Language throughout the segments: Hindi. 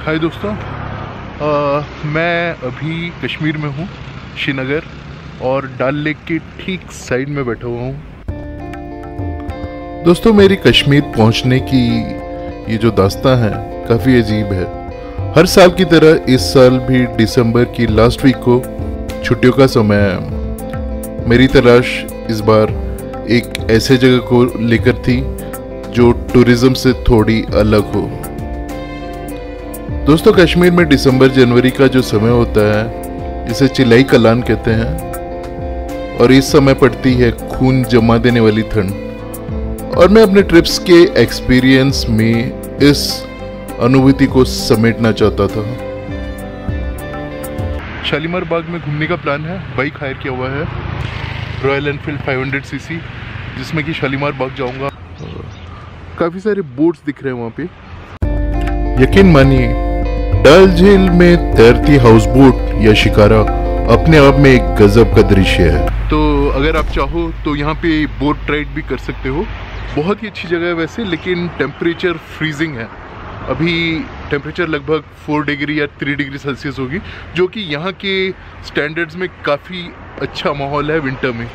हाय दोस्तों, मैं अभी कश्मीर में हूँ, श्रीनगर, और डल लेक के ठीक साइड में बैठा हुआ हूँ। दोस्तों, मेरी कश्मीर पहुँचने की ये जो दास्तां है काफ़ी अजीब है। हर साल की तरह इस साल भी दिसंबर की लास्ट वीक को छुट्टियों का समय है। मेरी तलाश इस बार एक ऐसे जगह को लेकर थी जो टूरिज्म से थोड़ी अलग हो। दोस्तों, कश्मीर में दिसंबर जनवरी का जो समय होता है इसे चिलाई कलान कहते हैं, और इस समय पड़ती है खून जमा देने वाली ठंड। और मैं अपने ट्रिप्स के एक्सपीरियंस में इस अनुभूति को समेटना चाहता था। शालीमार बाग में घूमने का प्लान है। बाइक हायर किया हुआ है, रॉयल एनफील्ड 500 सीसी, जिसमें कि शालीमार बाग जाऊंगा। काफ़ी सारे बोट्स दिख रहे हैं वहाँ पे। यकीन मानिए, डल झील में तैरती हाउस बोट या शिकारा अपने आप में एक गजब का दृश्य है। तो अगर आप चाहो तो यहाँ पे बोट राइड भी कर सकते हो। बहुत ही अच्छी जगह है वैसे, लेकिन टेम्परेचर फ्रीजिंग है। अभी टेम्परेचर लगभग 4 डिग्री या 3 डिग्री सेल्सियस होगी, जो कि यहाँ के स्टैंडर्ड्स में काफ़ी अच्छा माहौल है विंटर में।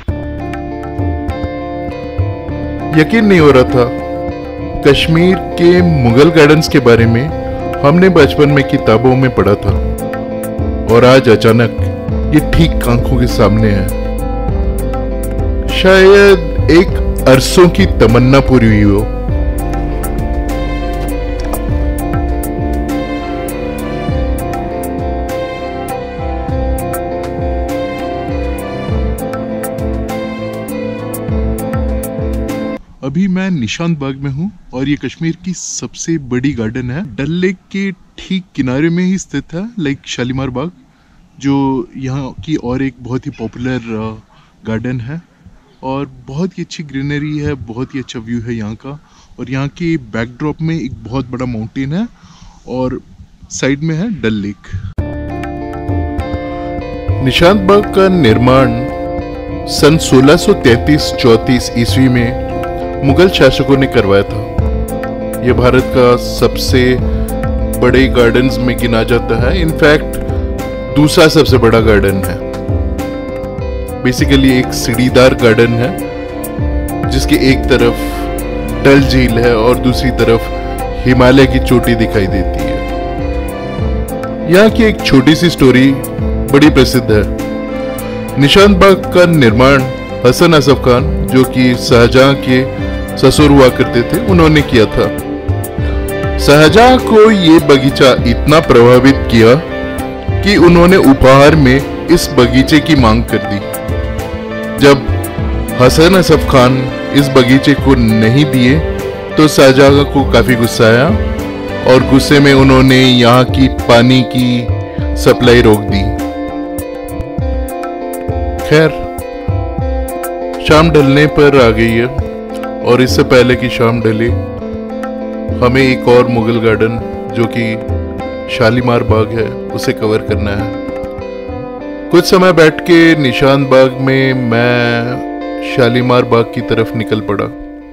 यकीन नहीं हो रहा था, कश्मीर के मुगल गार्डन्स के बारे में हमने बचपन में किताबों में पढ़ा था, और आज अचानक ये ठीक आंखों के सामने है। शायद एक अरसों की तमन्ना पूरी हुई हो। अभी मैं निशांत बाग में हूँ, और ये कश्मीर की सबसे बड़ी गार्डन है। डल लेक के ठीक किनारे में ही स्थित है, लाइक शालीमार बाग, जो यहाँ की और एक बहुत ही पॉपुलर गार्डन है। और बहुत ही अच्छी ग्रीनरी है, बहुत ही अच्छा व्यू है यहाँ का। और यहाँ के बैकड्रॉप में एक बहुत बड़ा माउंटेन है, और साइड में है डल लेक। निशांत बाग का निर्माण सन 1633-34 ईस्वी में मुगल शासकों ने करवाया था। यह भारत का सबसे बड़े गार्डन्स में गिना जाता है। इनफैक्ट दूसरा सबसे बड़ा गार्डन है। बेसिकली एक सीढ़ीदार गार्डन है, जिसके एक तरफ डल झील है और दूसरी तरफ हिमालय की चोटी दिखाई देती है। यहाँ की एक छोटी सी स्टोरी बड़ी प्रसिद्ध है। निशांत बाग का निर्माण हसन असफ खान, जो कि शाहजहां के ससुर हुआ करते थे, उन्होंने किया था। शाहजहां को ये बगीचा इतना प्रभावित किया कि उन्होंने उपहार में इस बगीचे की मांग कर दी। जब हसन असफ खान इस बगीचे को नहीं दिए तो शाहजहां को काफी गुस्सा आया, और गुस्से में उन्होंने यहाँ की पानी की सप्लाई रोक दी। खैर, शाम ढलने पर आ गई है, और इससे पहले कि शाम ढले हमें एक और मुगल गार्डन, जो कि शालीमार बाग है, उसे कवर करना है। कुछ समय बैठ के निशांत बाग में मैं शालीमार बाग की तरफ निकल पड़ा।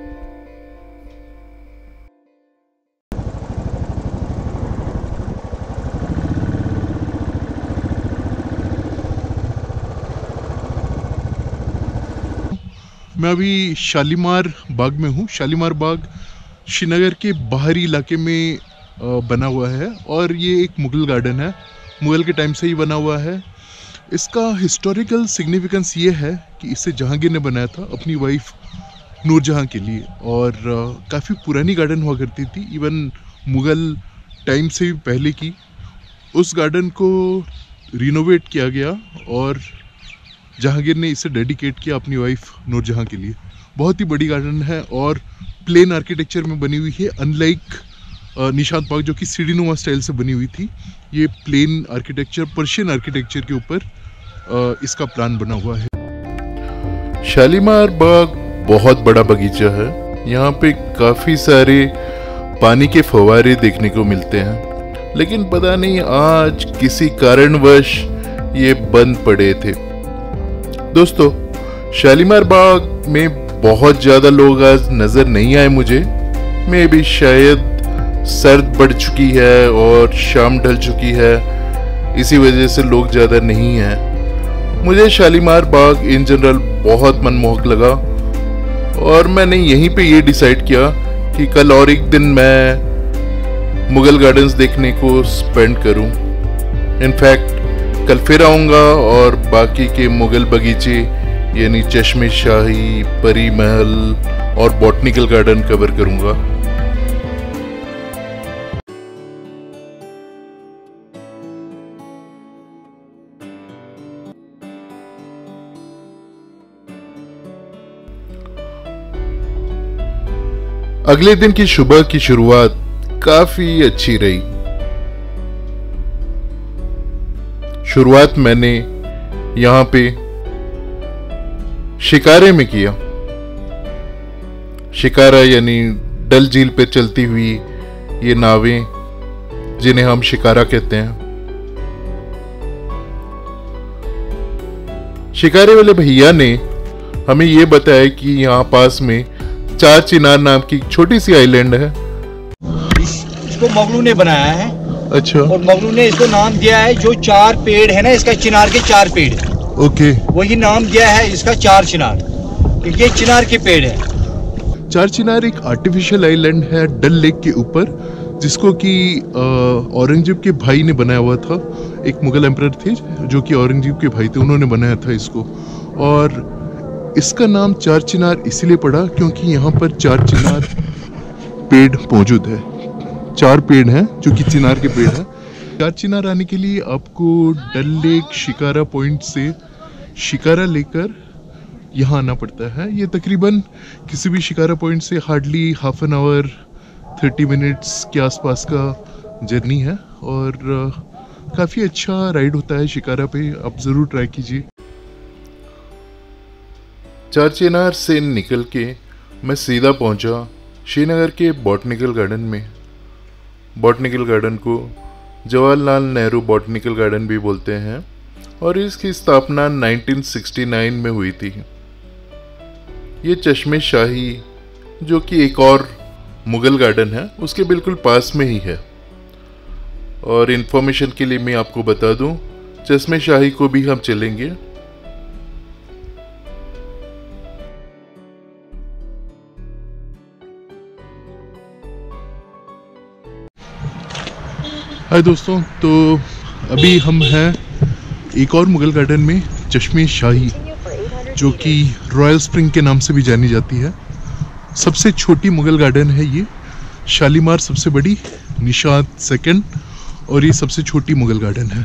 मैं अभी शालीमार बाग में हूँ। शालीमार बाग श्रीनगर के बाहरी इलाके में बना हुआ है, और ये एक मुगल गार्डन है। मुगल के टाइम से ही बना हुआ है। इसका हिस्टोरिकल सिग्निफिकेंस ये है कि इसे जहांगीर ने बनाया था अपनी वाइफ नूरजहां के लिए, और काफ़ी पुरानी गार्डन हुआ करती थी, इवन मुगल टाइम से भी पहले की। उस गार्डन को रिनोवेट किया गया, और जहांगीर ने इसे डेडिकेट किया अपनी वाइफ नूरजहां के लिए। बहुत ही बड़ी गार्डन है, और प्लेन आर्किटेक्चर में बनी हुई है, अनलाइक निशांत बाग जो कि सीढ़ीनुमा स्टाइल से बनी हुई थी। ये प्लेन आर्किटेक्चर, पर्शियन आर्किटेक्चर के ऊपर इसका प्लान बना हुआ है। शालीमार बाग बहुत बड़ा बगीचा है। यहाँ पे काफ़ी सारे पानी के फव्वारे देखने को मिलते हैं, लेकिन पता नहीं आज किसी कारणवश ये बंद पड़े थे। दोस्तों, शालीमार बाग में बहुत ज़्यादा लोग आज नज़र नहीं आए मुझे। मे भी शायद सर्द बढ़ चुकी है और शाम ढल चुकी है, इसी वजह से लोग ज़्यादा नहीं हैं। मुझे शालीमार बाग इन जनरल बहुत मनमोहक लगा और मैंने यहीं पे ये डिसाइड किया कि कल और एक दिन मैं मुगल गार्डन्स देखने को स्पेंड करूं। इनफैक्ट कल फिर आऊँगा और बाकी के मुगल बगीचे यानी चश्मे शाही, परी महल और बॉटनिकल गार्डन कवर करूँगा। अगले दिन की सुबह की शुरुआत काफी अच्छी रही। शुरुआत मैंने यहाँ पे शिकारे में किया। शिकारा यानी डल झील पे चलती हुई ये नावें जिन्हें हम शिकारा कहते हैं। शिकारे वाले भैया ने हमें ये बताया कि यहाँ पास में चार चिनार नाम की छोटी सी आइलैंड है। इसको मोगलू ने बनाया है। अच्छा। और मोगलू ने इसको नाम दिया है, जो चार पेड़ है ना, इसका चिनार के चार पेड़, ओके, वही नाम दिया है इसका चार चिनार, क्योंकि ये चिनार के पेड़ है। चार चिनार एक आर्टिफिशियल आइलैंड है डल लेक के ऊपर, जिसको कि औरंगजेब के भाई ने बनाया हुआ था। एक मुगल एम्परर थे जो कि औरंगजेब के भाई थे, उन्होंने बनाया था इसको। और इसका नाम चार चिनार इसलिए पड़ा क्योंकि यहाँ पर चार चिनार पेड़ मौजूद है। चार पेड़ हैं जो कि चिनार के पेड़ हैं। चार चिनार आने के लिए आपको डल लेक शिकारा पॉइंट से शिकारा लेकर यहाँ आना पड़ता है। ये तकरीबन किसी भी शिकारा पॉइंट से hardly half an hour 30 minutes के आसपास का जर्नी है और काफ़ी अच्छा राइड होता है शिकारा पे। आप ज़रूर ट्राई कीजिए। चार चिनार से निकल के मैं सीधा पहुंचा श्रीनगर के बॉटनिकल गार्डन में। बॉटनिकल गार्डन को जवाहरलाल नेहरू बॉटनिकल गार्डन भी बोलते हैं और इसकी स्थापना 1969 में हुई थी। ये चश्मे शाही जो कि एक और मुगल गार्डन है उसके बिल्कुल पास में ही है। और इन्फॉर्मेशन के लिए मैं आपको बता दूं, चश्मे शाही को भी हम चलेंगे। हाय दोस्तों, तो अभी हम हैं एक और मुगल गार्डन में, चश्मे शाही, जो कि रॉयल स्प्रिंग के नाम से भी जानी जाती है। सबसे छोटी मुगल गार्डन है ये। शालीमार सबसे बड़ी, निशात सेकंड, और ये सबसे छोटी मुगल गार्डन है।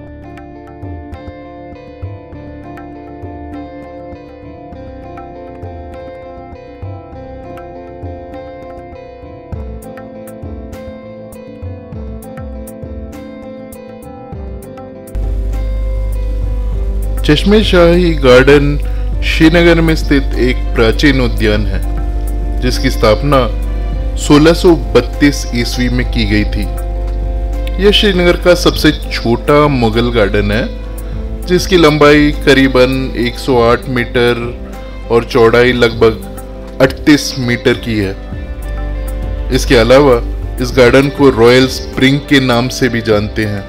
चश्मे शाही गार्डन श्रीनगर में स्थित एक प्राचीन उद्यान है जिसकी स्थापना 1632 ईस्वी में की गई थी। यह श्रीनगर का सबसे छोटा मुगल गार्डन है जिसकी लंबाई करीबन 108 मीटर और चौड़ाई लगभग 38 मीटर की है। इसके अलावा इस गार्डन को रॉयल स्प्रिंग के नाम से भी जानते हैं।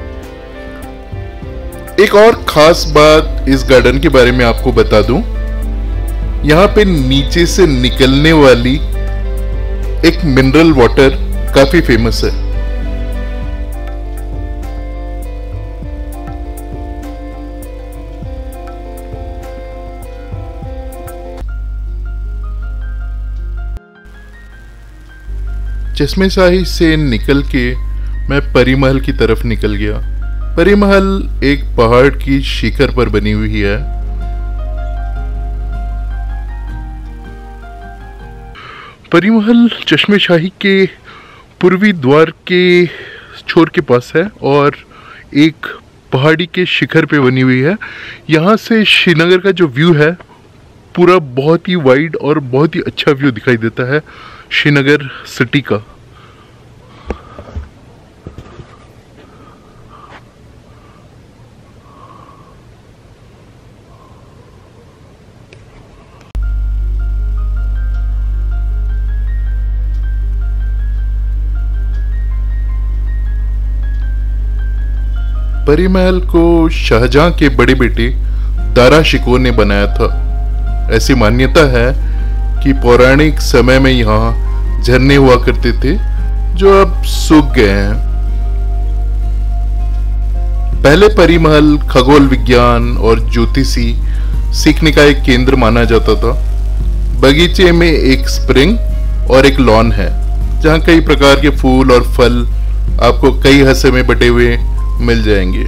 एक और खास बात इस गार्डन के बारे में आपको बता दूं, यहाँ पे नीचे से निकलने वाली एक मिनरल वाटर काफी फेमस है। चश्मे शाही से निकल के मैं परी महल की तरफ निकल गया। परी महल एक पहाड़ की शिखर पर बनी हुई है। परी महल चश्मे शाही के पूर्वी द्वार के छोर के पास है और एक पहाड़ी के शिखर पे बनी हुई है। यहाँ से श्रीनगर का जो व्यू है पूरा बहुत ही वाइड और बहुत ही अच्छा व्यू दिखाई देता है श्रीनगर सिटी का। परी महल को शाहजहां के बड़े बेटे दारा शिकोह ने बनाया था। ऐसी मान्यता है कि पौराणिक समय में यहाँ झरने हुआ करते थे जो अब सूख गए हैं। पहले परी महल खगोल विज्ञान और ज्योतिषी सीखने का एक केंद्र माना जाता था। बगीचे में एक स्प्रिंग और एक लॉन है जहाँ कई प्रकार के फूल और फल आपको कई हिस्से में बटे हुए मिल जाएंगे।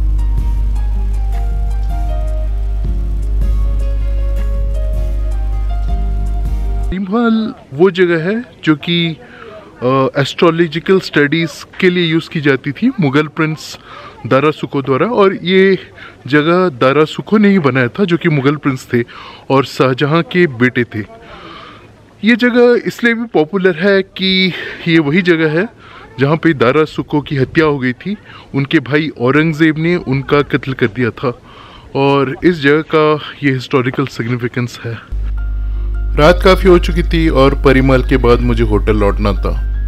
परी महल वो जगह है जो कि एस्ट्रोलॉजिकल स्टडीज के लिए यूज की जाती थी मुगल प्रिंस दारा सुको द्वारा, और ये जगह दारा सुको ने ही बनाया था जो कि मुगल प्रिंस थे और शाहजहां के बेटे थे। ये जगह इसलिए भी पॉपुलर है कि ये वही जगह है जहाँ पे दारा सुको की हत्या हो गई थी। उनके भाई औरंगजेब ने उनका कत्ल कर दिया था और इस जगह का ये हिस्टोरिकल सिग्निफिकेंस है। रात काफ़ी हो चुकी थी और परी महल के बाद मुझे होटल लौटना था।